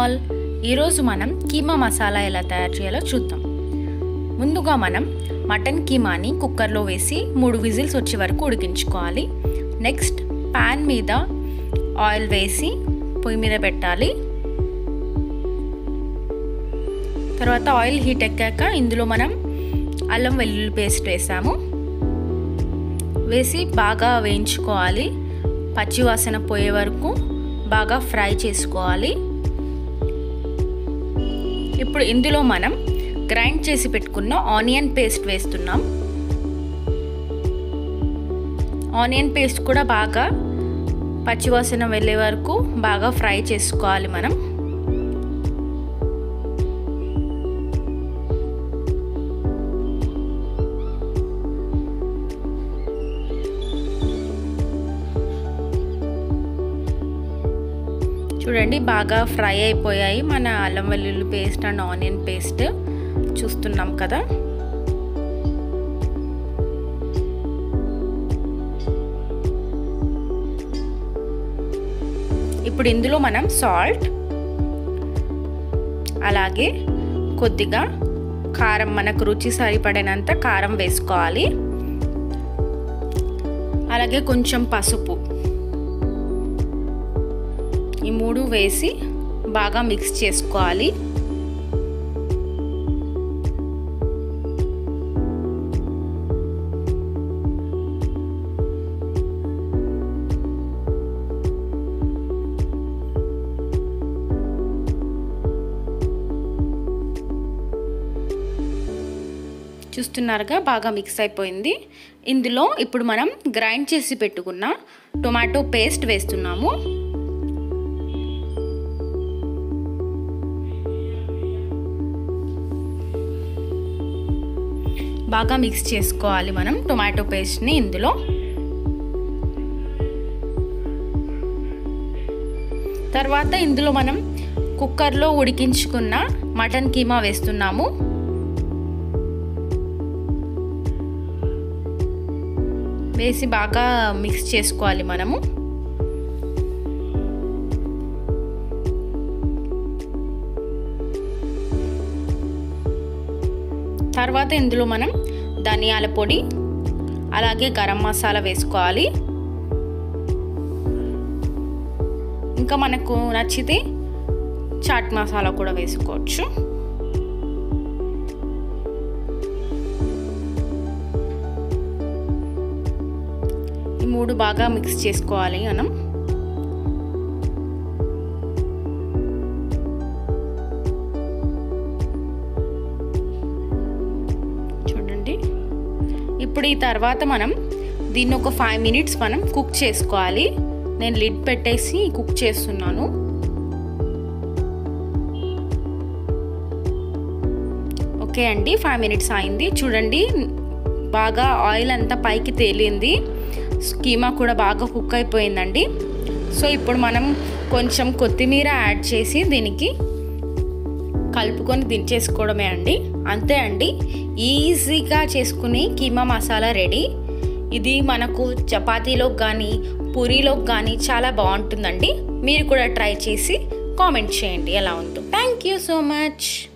All, ఈరోజు మనం కీమా మసాలా ఎలా తయారు చేయాలో చూద్దాం. ముందుగా మనం మటన్ కీమాని కుక్కర్లో వేసి 3 విజిల్స్ వచ్చే వరకు ఉడికించుకోవాలి. నెక్స్ట్ ప్యాన్ మీద ఆయిల్ వేసి పొయ్యి మీద పెట్టాలి. తర్వాత ఆయిల్ హీట్ ఎక్కాక ఇందులో మనం అల్లం వెల్లుల్లి పేస్ట్ వేసి బాగా వేయించుకోవాలి. పచ్చివాసన పోయే వరకు బాగా ఫ్రై చేసుకోవాలి. ఇప్పుడు ఇందులో మనం గ్రైండ్ చేసి పెట్టుకున్న ఆనియన్ పేస్ట్ వేస్తున్నాం. ఆనియన్ పేస్ట్ కూడా బాగా పచ్చివాసన వెళ్ళే వరకు బాగా ఫ్రై చేసుకోవాలి మనం. చూడండి బాగా ఫ్రై అయిపోయాయి మన అల్లం వెల్లుల్లి పేస్ట్ అండ్ ఆనియన్ పేస్ట్ చూస్తున్నాం కదా. ఇప్పుడు ఇందులో మనం సాల్ట్, అలాగే కొద్దిగా కారం, మనకు రుచి సరిపడినంత కారం వేసుకోవాలి. అలాగే కొంచెం పసుపు, ఈ 3 వేసి బాగా మిక్స్ చేసుకోవాలి. చూస్తున్నారుగా బాగా మిక్స్ అయిపోయింది. ఇందులో ఇప్పుడు మనం గ్రైండ్ చేసి పెట్టుకున్న టొమాటో పేస్ట్ వేస్తున్నాము. బాగా మిక్స్ చేసుకోవాలి మనం టొమాటో పేస్ట్ని ఇందులో. తర్వాత ఇందులో మనం కుక్కర్లో ఉడికించుకున్న మటన్ కీమా వేస్తున్నాము. వేసి బాగా మిక్స్ చేసుకోవాలి మనము. తర్వాత ఇందులో మనం ధనియాల పొడి, అలాగే గరం మసాలా వేసుకోవాలి. ఇంకా మనకు నచ్చితే చాట్ మసాలా కూడా వేసుకోవచ్చు. ఈ 3 బాగా మిక్స్ చేసుకోవాలి మనం. ఇప్పుడు ఈ తర్వాత మనం దీన్ని ఒక 5 మినిట్స్ మనం కుక్ చేసుకోవాలి. నేను లిడ్ పెట్టేసి కుక్ చేస్తున్నాను. ఓకే అండి, 5 మినిట్స్ అయింది. చూడండి బాగా ఆయిల్ అంతా పైకి తేలింది. కీమా కూడా బాగా కుక్ అయిపోయిందండి. సో ఇప్పుడు మనం కొంచెం కొత్తిమీర యాడ్ చేసి దీనికి కలుపుకొని దించేసుకోవడమే అండి. అంతే అండి, ఈజీగా చేసుకుని కీమా మసాలా రెడీ. ఇది మనకు చపాతీలోకి కానీ పూరీలోకి కానీ చాలా బాగుంటుందండి. మీరు కూడా ట్రై చేసి కామెంట్ చేయండి ఎలా ఉందో. Thank you so much.